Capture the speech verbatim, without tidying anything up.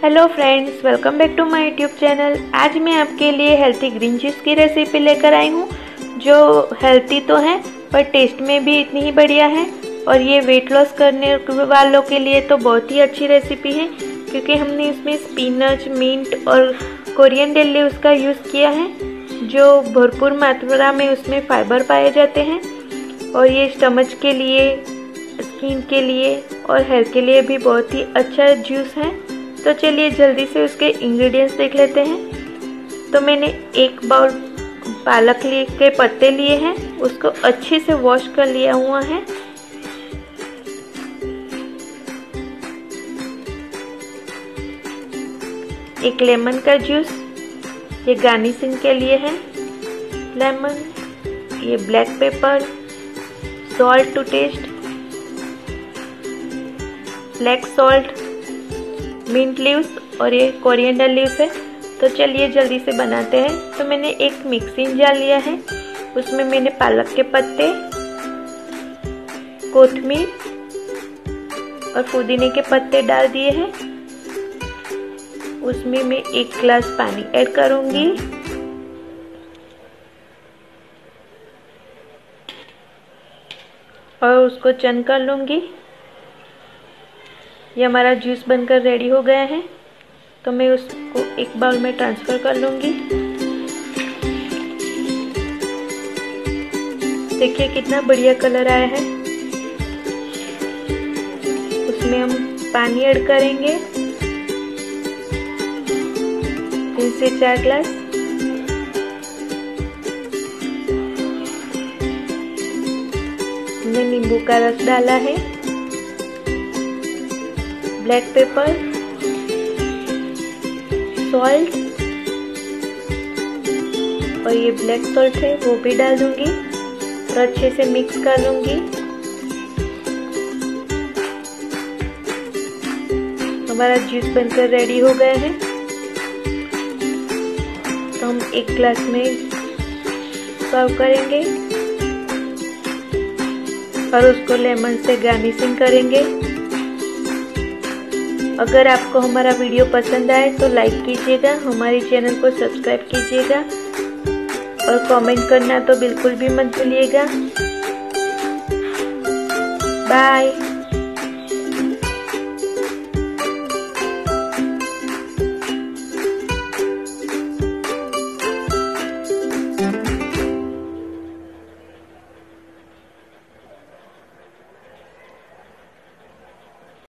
Hello friends, welcome back to my YouTube channel. आज मैं आपके लिए हेल्थी ग्रीन जूस की रेसिपी लेकर आई हूँ, जो हेल्थी तो है पर टेस्ट में भी इतनी ही बढ़िया है। और ये वेट लॉस करने वालों के लिए तो बहुत ही अच्छी रेसिपी है, क्योंकि हमने इसमें स्पिनच, मिंट और कोरिएंडर लीव्स का यूज़ किया है, जो भरपूर मात्रा में उसमें फाइबर पाए जाते हैं। और ये स्टमच के लिए, स्किन के लिए और हेयर के लिए भी बहुत ही अच्छा जूस है। तो चलिए जल्दी से उसके इंग्रेडिएंट्स देख लेते हैं। तो मैंने एक बाउल पालक के पत्ते लिए हैं, उसको अच्छे से वॉश कर लिया हुआ है। एक लेमन का जूस, ये गार्निशिंग के लिए है। लेमन, ये black pepper, salt to taste, black salt, mint leaves और ये कोरिएंडर लीव्स है। तो चलिए जल्दी से बनाते हैं। तो मैंने एक मिक्सिंग जार लिया है, उसमें मैंने पालक के पत्ते, कोथिमीर और पुदीने के पत्ते डाल दिए हैं। उसमें मैं एक गिलास पानी ऐड करूंगी और उसको चन कर लूंगी। ये हमारा जूस बनकर रेडी हो गया है, तो मैं उसको एक बाउल में ट्रांसफर कर लूंगी। देखिए कितना बढ़िया कलर आया है। उसमें हम पानी ऐड करेंगे, तीन से चार ग्लास। हमने नींबू का रस डाला है, ब्लैक पेपर, सॉल्ट और ये ब्लैक सॉल्ट है वो भी डाल दूंगी और अच्छे से मिक्स कर लूंगी। हमारा जूस बनकर रेडी हो गया है। तो हम एक ग्लास में सर्व करेंगे और उसको लेमन से गार्निशिंग करेंगे। अगर आपको हमारा वीडियो पसंद आए तो लाइक कीजिएगा, हमारे चैनल को सब्सक्राइब कीजिएगा और कमेंट करना तो बिल्कुल भी मत भूलिएगा। बाय।